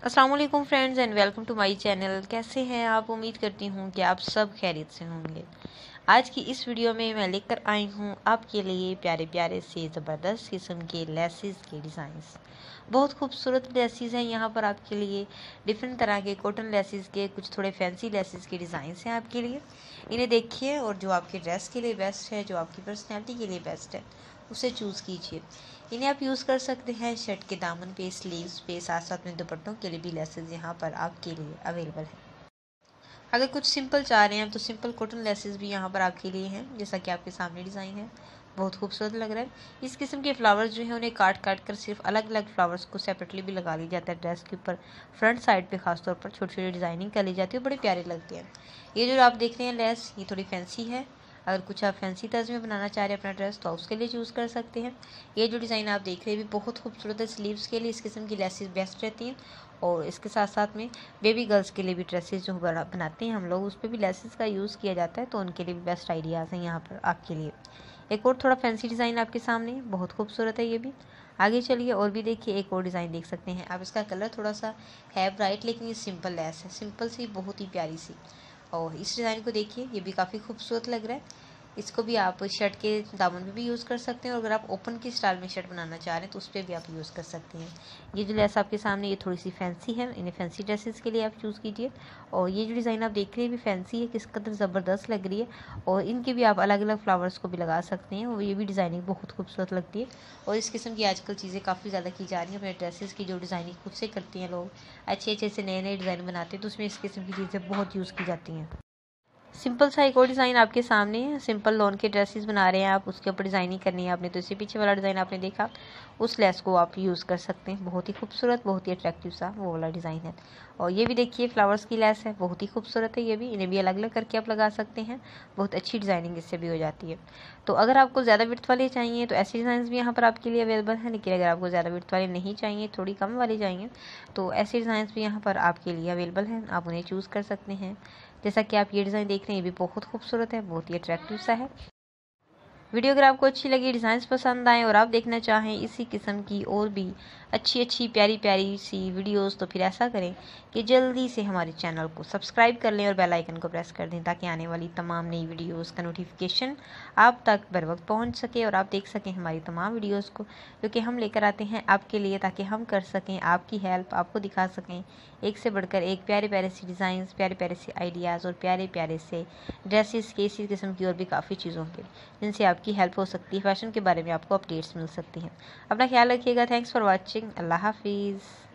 अस्सलाम वालेकुम friends and welcome to my channel. कैसे हैं आप? उम्मीद करती हूँ कि आप सब खैरियत से होंगे। आज की इस वीडियो में मैं लेकर आई हूँ आपके लिए प्यारे प्यारे से ज़बरदस्त किस्म के लेसेस के डिज़ाइंस। बहुत खूबसूरत लेसेस हैं यहाँ पर आपके लिए। डिफरेंट तरह के कॉटन लेसेस के, कुछ थोड़े फैंसी लेसेस के डिज़ाइंस हैं आपके लिए। इन्हें देखिए और जो आपके ड्रेस के लिए बेस्ट है, जो आपकी पर्सनैलिटी के लिए बेस्ट है, उसे चूज़ कीजिए। इन्हें आप यूज़ कर सकते हैं शर्ट के दामन पे, स्लीव्स पे, साथ साथ में दुपट्टों के लिए भी लेसेस यहाँ पर आपके लिए अवेलेबल है। अगर कुछ सिंपल चाह रहे हैं तो सिंपल कॉटन लेसेस भी यहाँ पर आपके लिए हैं, जैसा कि आपके सामने डिज़ाइन है। बहुत खूबसूरत लग रहा है। इस किस्म के फ्लावर्स जो हैं उन्हें काट काट कर सिर्फ अलग अलग फ्लावर्स को सेपरेटली भी लगा लिया जाता है ड्रेस के ऊपर। फ्रंट साइड पे खासतौर पर छोटी छोटी डिज़ाइनिंग कर ली जाती है, बड़े प्यारे लगते हैं। ये जो आप देख रहे हैं लेस, ये थोड़ी फैंसी है। अगर कुछ आप फैंसी तर्ज में बनाना चाह रहे हैं अपना ड्रेस तो उसके लिए चूज़ कर सकते हैं। ये जो डिज़ाइन आप देख रहे हैं भी बहुत खूबसूरत है। स्लीव्स के लिए इस किस्म की लेसेस बेस्ट रहती हैं, और इसके साथ साथ में बेबी गर्ल्स के लिए भी ड्रेसेस जो बनाते हैं हम लोग, उस पर भी लेसेस का यूज़ किया जाता है, तो उनके लिए भी बेस्ट आइडियाज़ हैं यहाँ पर आपके लिए। एक और थोड़ा फैंसी डिज़ाइन आपके सामने, बहुत खूबसूरत है ये भी। आगे चलिए और भी देखिए, एक और डिज़ाइन देख सकते हैं आप। इसका कलर थोड़ा सा है ब्राइट, लेकिन ये सिंपल लेस है, सिंपल सी बहुत ही प्यारी सी। और इस डिज़ाइन को देखिए, ये भी काफ़ी खूबसूरत लग रहा है। इसको भी आप शर्ट के दामन पे भी यूज़ कर सकते हैं, और अगर आप ओपन की स्टाइल में शर्ट बनाना चाह रहे हैं तो उस पर भी आप यूज़ कर सकते हैं। ये जो लेस आपके सामने, ये थोड़ी सी फैंसी है, इन्हें फैंसी ड्रेसेस के लिए आप चूज़ कीजिए। और ये जो डिज़ाइन आप देख रहे हैं भी फैंसी है, किस कदर ज़बरदस्त लग रही है। और इनके भी आप अलग अलग फ्लावर्स को भी लगा सकते हैं, और ये भी डिज़ाइनिंग बहुत खूबसूरत लगती है। और इस किस्म की आजकल चीज़ें काफ़ी ज़्यादा की जा रही हैं। अपने ड्रेसेस की जो डिज़ाइनिंग खुद से करती हैं लोग, अच्छे अच्छे से नए नए डिज़ाइन बनाते हैं, तो उसमें इस किस्म की चीज़ें बहुत यूज़ की जाती हैं। सिंपल सा एक और डिज़ाइन आपके सामने है। सिंपल लॉन के ड्रेसेस बना रहे हैं आप, उसके ऊपर डिज़ाइनिंग करनी है आपने, तो इससे पीछे वाला डिज़ाइन आपने देखा, उस लेस को आप यूज़ कर सकते हैं। बहुत ही खूबसूरत, बहुत ही अट्रैक्टिव सा वो वाला डिज़ाइन है। और ये भी देखिए फ्लावर्स की लेस है, बहुत ही खूबसूरत है ये भी। इन्हें भी अलग अलग करके आप लगा सकते हैं, बहुत अच्छी डिज़ाइनिंग इससे भी हो जाती है। तो अगर आपको ज़्यादा विड्थ वाले चाहिए तो ऐसे डिज़ाइन भी यहाँ पर आपके लिए अवेलेबल हैं, लेकिन अगर आपको ज़्यादा विड्थ वाले नहीं चाहिए, थोड़ी कम वाले चाहिए, तो ऐसे डिज़ाइन भी यहाँ पर आपके लिए अवेलेबल हैं, आप उन्हें चूज़ कर सकते हैं। जैसा कि आप ये डिज़ाइन देख रहे हैं, ये भी बहुत खूबसूरत है, बहुत ही अट्रैक्टिव सा है। वीडियो अगर आपको अच्छी लगी, डिज़ाइंस पसंद आए और आप देखना चाहें इसी किस्म की और भी अच्छी अच्छी प्यारी प्यारी सी वीडियोस, तो फिर ऐसा करें कि जल्दी से हमारे चैनल को सब्सक्राइब कर लें और बेल आइकन को प्रेस कर दें, ताकि आने वाली तमाम नई वीडियोस का नोटिफिकेशन आप तक बर वक्त पहुँच सके और आप देख सकें हमारी तमाम वीडियोज़ को, जो कि हम लेकर आते हैं आपके लिए, ताकि हम कर सकें आपकी हेल्प, आपको दिखा सकें एक से बढ़कर एक प्यारे प्यारे से डिज़ाइंस, प्यारे प्यारे से आइडियाज़ और प्यारे प्यारे से ड्रेसेस के, इसी किस्म की और भी काफ़ी चीज़ों के, जिनसे आपकी हेल्प हो सकती है, फैशन के बारे में आपको अपडेट्स मिल सकती हैं। अपना ख्याल रखिएगा। Thanks for watching. अल्लाह हाफिज़।